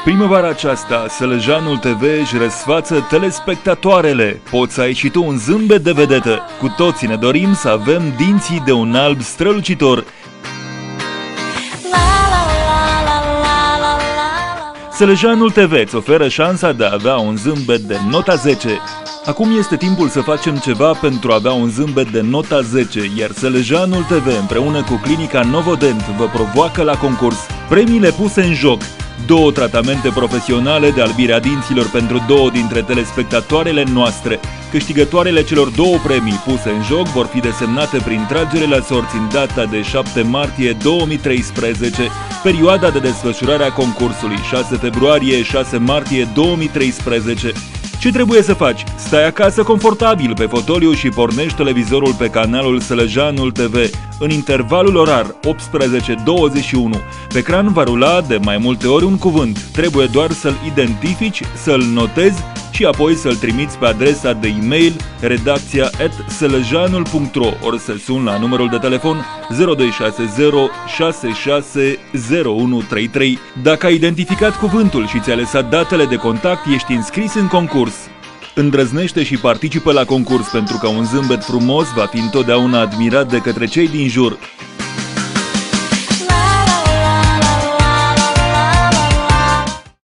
Primăvara aceasta, Sălăjanul TV își răsfață telespectatoarele. Poți să ai și tu un zâmbet de vedetă. Cu toții ne dorim să avem dinții de un alb strălucitor. Sălăjanul TV îți oferă șansa de a avea un zâmbet de nota 10. Acum este timpul să facem ceva pentru a avea un zâmbet de nota 10, iar Sălăjanul TV împreună cu Clinica Novodent vă provoacă la concurs premiile puse în joc. 2 tratamente profesionale de albire a dinților pentru 2 dintre telespectatoarele noastre. Câștigătoarele celor 2 premii puse în joc vor fi desemnate prin tragere la sorți în data de 7 martie 2013, perioada de desfășurare a concursului 6 februarie-6 martie 2013. Ce trebuie să faci? Stai acasă confortabil pe fotoliu și pornești televizorul pe canalul Sălăjanul TV în intervalul orar 18-21. Pe ecran va rula de mai multe ori un cuvânt. Trebuie doar să-l identifici, să-l notezi și apoi să-l trimiți pe adresa de e-mail redacția@sălăjanul.ro ori să suni la numărul de telefon 0260 660133. Dacă ai identificat cuvântul și ți-ai lăsat datele de contact, ești înscris în concurs. Îndrăznește și participă la concurs pentru că un zâmbet frumos va fi întotdeauna admirat de către cei din jur.